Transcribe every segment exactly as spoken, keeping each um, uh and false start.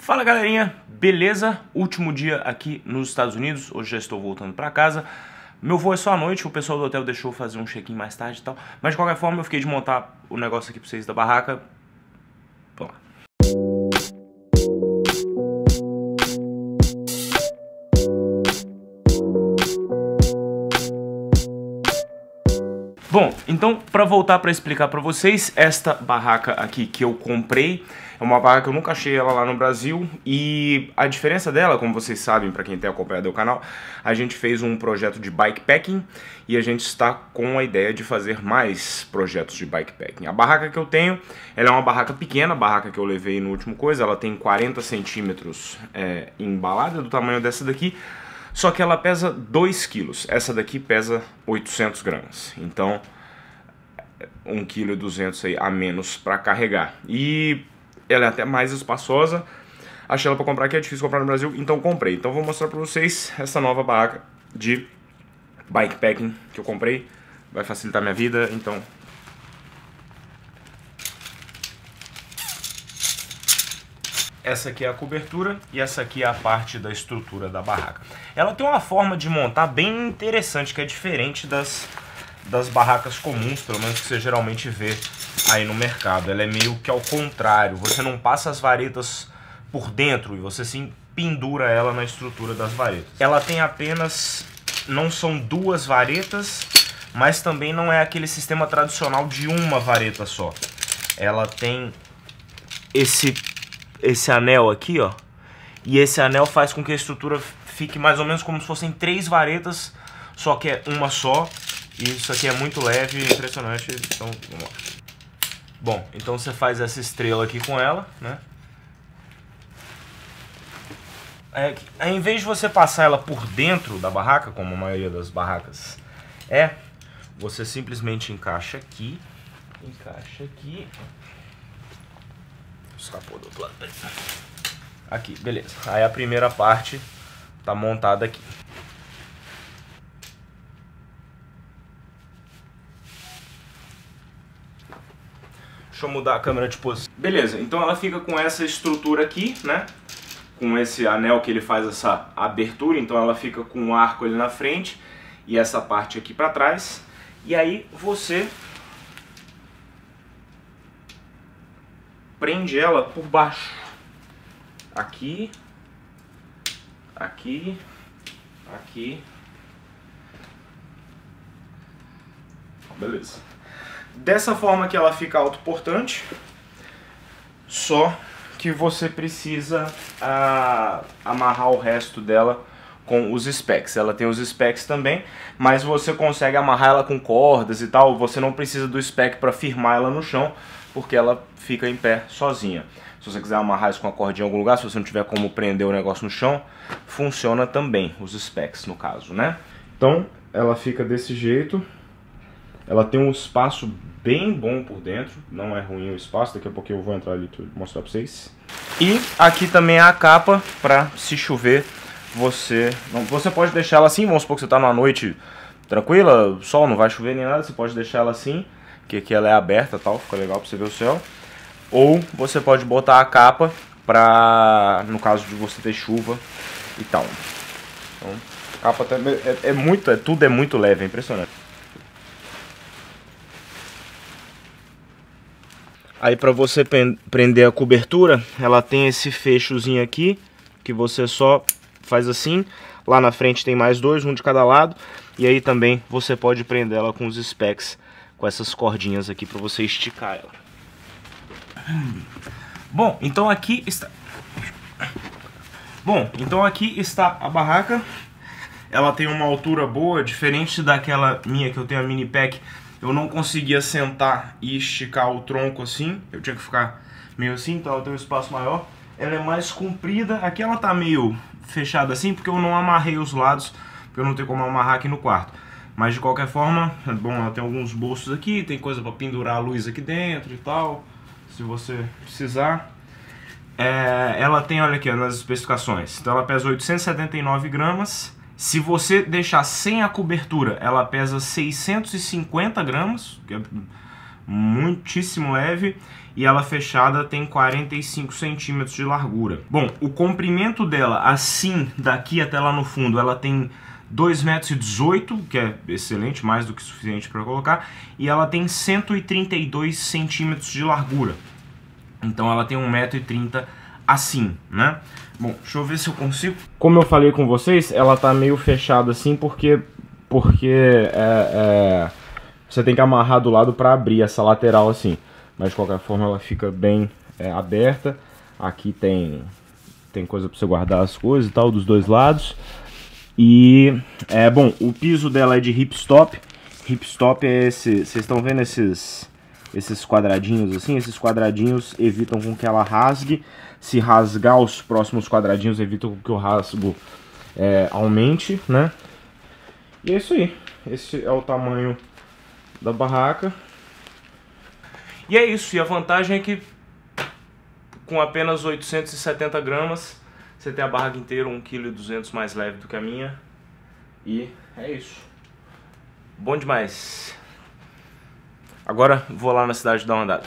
Fala galerinha, beleza? Último dia aqui nos Estados Unidos, hoje já estou voltando pra casa. Meu voo é só à noite, o pessoal do hotel deixou eu fazer um check-in mais tarde e tal. Mas de qualquer forma eu fiquei de montar o negócio aqui pra vocês da barraca. Vamos lá. Bom, então para voltar para explicar para vocês, esta barraca aqui que eu comprei é uma barraca que eu nunca achei ela lá no Brasil e a diferença dela, como vocês sabem, para quem tem acompanhado o canal, a gente fez um projeto de bikepacking e a gente está com a ideia de fazer mais projetos de bikepacking. A barraca que eu tenho, ela é uma barraca pequena, a barraca que eu levei no último coisa, ela tem quarenta centímetros é, embalada, do tamanho dessa daqui. Só que ela pesa dois quilos, essa daqui pesa oitocentos gramas, então um vírgula duzentos quilos aí a menos para carregar. E ela é até mais espaçosa, achei ela para comprar aqui, é difícil comprar no Brasil, então comprei. Então vou mostrar para vocês essa nova barraca de bikepacking que eu comprei, vai facilitar minha vida, então... Essa aqui é a cobertura e essa aqui é a parte da estrutura da barraca. Ela tem uma forma de montar bem interessante, que é diferente das, das barracas comuns, pelo menos que você geralmente vê aí no mercado. Ela é meio que ao contrário, você não passa as varetas por dentro e você sim pendura ela na estrutura das varetas. Ela tem apenas, não são duas varetas, mas também não é aquele sistema tradicional de uma vareta só. Ela tem esse... esse anel aqui, ó, e esse anel faz com que a estrutura fique mais ou menos como se fossem três varetas, só que é uma só, e isso aqui é muito leve e impressionante, então vamos lá. Bom, então você faz essa estrela aqui com ela, né, é, em vez de você passar ela por dentro da barraca, como a maioria das barracas é, você simplesmente encaixa aqui, encaixa aqui, escapou do outro lado. Aqui, beleza. Aí a primeira parte tá montada aqui. Deixa eu mudar a câmera de posição. Beleza, então ela fica com essa estrutura aqui, né? Com esse anel que ele faz essa abertura, então ela fica com um arco ali na frente e essa parte aqui pra trás. E aí você prende ela por baixo, aqui, aqui, aqui, beleza. Dessa forma que ela fica autoportante, só que você precisa ah, amarrar o resto dela com os specs. Ela tem os specs também, mas você consegue amarrar ela com cordas e tal, você não precisa do spec para firmar ela no chão, porque ela fica em pé sozinha. Se você quiser amarrar isso com a cordinha em algum lugar, se você não tiver como prender o negócio no chão, funciona também, os specs no caso, né? Então, ela fica desse jeito. Ela tem um espaço bem bom por dentro, não é ruim o espaço, daqui a pouco eu vou entrar ali e mostrar pra vocês. E aqui também é a capa, pra se chover, você... Não, você pode deixar ela assim, vamos supor que você tá numa noite tranquila, o sol não vai chover nem nada, você pode deixar ela assim, que aqui ela é aberta, tal, fica legal pra você ver o céu. Ou você pode botar a capa pra, no caso de você ter chuva e tal. Então, a capa também é, é muito, é, tudo é muito leve, é impressionante. Aí pra você prender a cobertura, ela tem esse fechozinho aqui, que você só faz assim. Lá na frente tem mais dois, um de cada lado. E aí também você pode prender ela com os specs, com essas cordinhas aqui para você esticar ela. Bom, então aqui está... Bom, então aqui está a barraca. Ela tem uma altura boa, diferente daquela minha que eu tenho a mini pack. Eu não conseguia sentar e esticar o tronco assim. Eu tinha que ficar meio assim, então ela tem um espaço maior. Ela é mais comprida. Aqui ela tá meio fechada assim, porque eu não amarrei os lados, porque eu não tenho como amarrar aqui no quarto. Mas de qualquer forma, é bom, ela tem alguns bolsos aqui, tem coisa para pendurar a luz aqui dentro e tal, se você precisar. É, ela tem, olha aqui, nas especificações, então ela pesa oitocentos e setenta e nove gramas. Se você deixar sem a cobertura, ela pesa seiscentos e cinquenta gramas, que é muitíssimo leve, e ela fechada tem quarenta e cinco centímetros de largura. Bom, o comprimento dela, assim, daqui até lá no fundo, ela tem dois metros e dezoito, que é excelente, mais do que suficiente para colocar, e ela tem cento e trinta e dois centímetros de largura. Então ela tem um metro e trinta assim, né? Bom, deixa eu ver se eu consigo. Como eu falei com vocês, ela tá meio fechada assim porque, porque é, é, você tem que amarrar do lado para abrir essa lateral assim. Mas de qualquer forma ela fica bem é, aberta. Aqui tem, tem coisa para você guardar as coisas e tal, dos dois lados. E, é bom, o piso dela é de hipstop. Hipstop é esse, vocês estão vendo esses, esses quadradinhos assim? Esses quadradinhos evitam com que ela rasgue. Se rasgar os próximos quadradinhos, evitam que o rasgo é, aumente, né? E é isso aí. Esse é o tamanho da barraca. E é isso. E a vantagem é que com apenas oitocentos e setenta gramas, você tem a barraca inteira um vírgula duzentos quilos mais leve do que a minha. E é isso. Bom demais. Agora vou lá na cidade dar uma andada.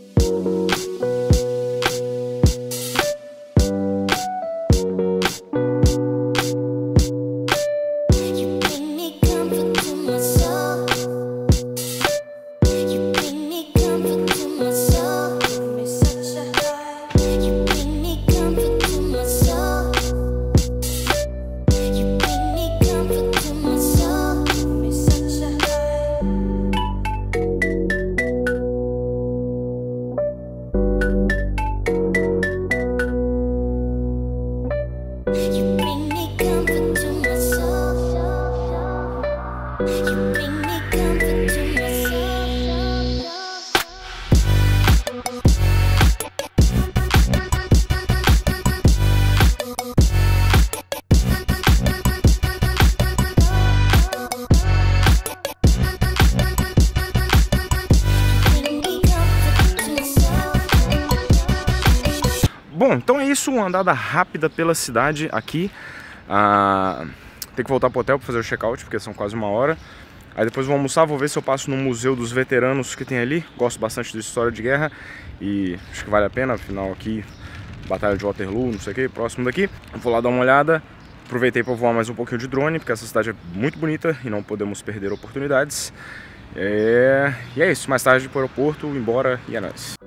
Bom, então é isso, uma andada rápida pela cidade aqui. Ah, tem que voltar pro hotel para fazer o check-out, porque são quase uma hora. Aí depois vou almoçar, vou ver se eu passo no Museu dos Veteranos que tem ali. Gosto bastante de história de guerra e acho que vale a pena, afinal aqui, Batalha de Waterloo, não sei o que, próximo daqui. Vou lá dar uma olhada. Aproveitei para voar mais um pouquinho de drone, porque essa cidade é muito bonita e não podemos perder oportunidades. É... E é isso, mais tarde pro aeroporto, embora e é nóis.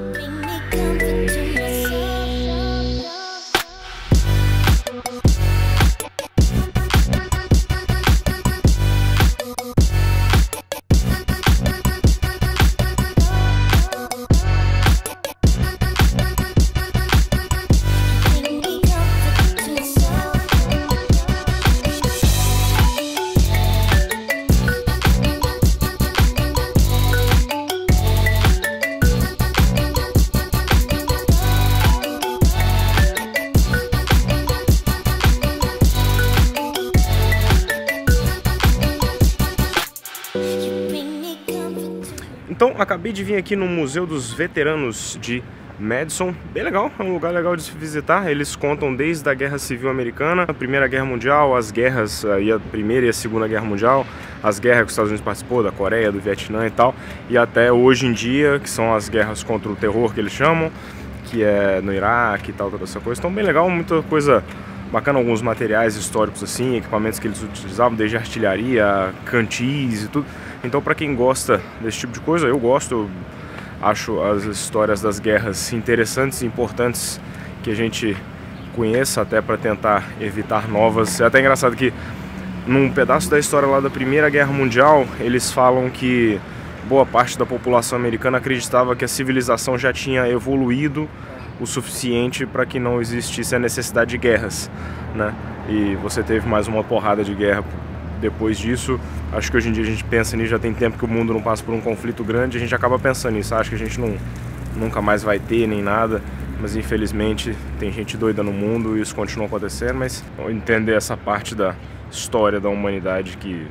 Então, acabei de vir aqui no Museu dos Veteranos de Madison, bem legal, é um lugar legal de se visitar. Eles contam desde a Guerra Civil Americana, a Primeira Guerra Mundial, as guerras, aí a Primeira e a Segunda Guerra Mundial, as guerras que os Estados Unidos participou, da Coreia, do Vietnã e tal, e até hoje em dia, que são as guerras contra o terror que eles chamam, que é no Iraque e tal, toda essa coisa. Então, bem legal, muita coisa bacana, alguns materiais históricos assim, equipamentos que eles utilizavam, desde artilharia, cantis e tudo. Então, para quem gosta desse tipo de coisa, eu gosto, eu acho as histórias das guerras interessantes e importantes que a gente conheça, até para tentar evitar novas. É até engraçado que num pedaço da história lá da Primeira Guerra Mundial, eles falam que boa parte da população americana acreditava que a civilização já tinha evoluído o suficiente para que não existisse a necessidade de guerras, né? E você teve mais uma porrada de guerra depois disso. Acho que hoje em dia a gente pensa nisso, já tem tempo que o mundo não passa por um conflito grande, a gente acaba pensando nisso, acho que a gente não, nunca mais vai ter nem nada, mas infelizmente tem gente doida no mundo e isso continua acontecendo. Mas entender essa parte da história da humanidade que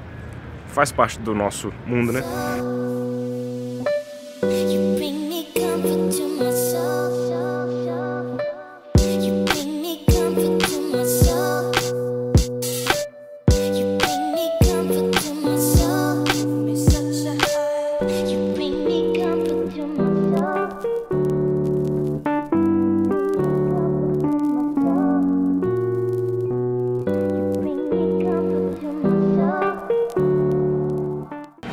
faz parte do nosso mundo, né? You bring me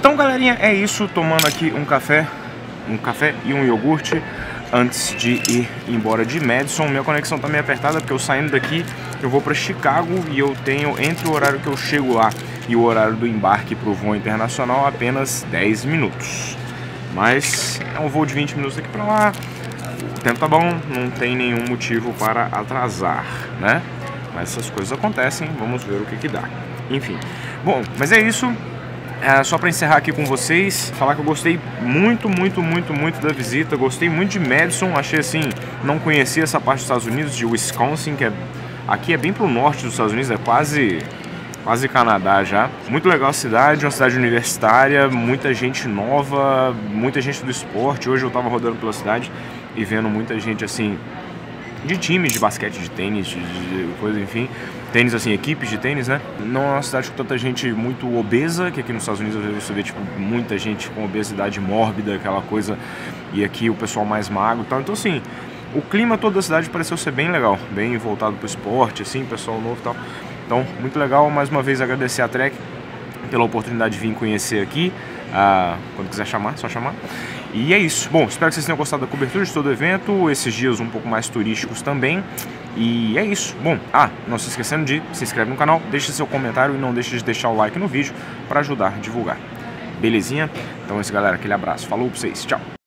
Então, galerinha, é isso. Tomando aqui um café, um café e um iogurte antes de ir embora de Madison. Minha conexão tá meio apertada porque eu saindo daqui eu vou para Chicago e eu tenho, entre o horário que eu chego lá e o horário do embarque para o voo internacional, apenas dez minutos. Mas é um voo de vinte minutos daqui para lá. O tempo tá bom, não tem nenhum motivo para atrasar, né? Mas essas coisas acontecem, vamos ver o que que dá. Enfim, bom, mas é isso. É, só para encerrar aqui com vocês, falar que eu gostei muito, muito, muito, muito da visita. Gostei muito de Madison, achei assim, não conhecia essa parte dos Estados Unidos, de Wisconsin, que é, aqui é bem pro norte dos Estados Unidos, é quase, quase Canadá já. Muito legal a cidade, uma cidade universitária, muita gente nova, muita gente do esporte. Hoje eu tava rodando pela cidade e vendo muita gente assim, de times de basquete, de tênis, de, de coisa, enfim, tênis assim, equipes de tênis, né? Não é uma cidade com tanta gente muito obesa, que aqui nos Estados Unidos às vezes você vê tipo muita gente com obesidade mórbida, aquela coisa, e aqui o pessoal mais magro e tal. Então assim, o clima todo da cidade pareceu ser bem legal, bem voltado pro esporte, assim, pessoal novo e tal. Então, muito legal. Mais uma vez agradecer a Trek pela oportunidade de vir conhecer aqui. Ah, quando quiser chamar, só chamar. E é isso. Bom, espero que vocês tenham gostado da cobertura de todo o evento, esses dias um pouco mais turísticos também. E é isso. Bom, ah, não se esquecendo de se inscrever no canal, deixe seu comentário e não deixe de deixar o like no vídeo para ajudar a divulgar. Belezinha? Então é isso, galera. Aquele abraço. Falou pra vocês. Tchau.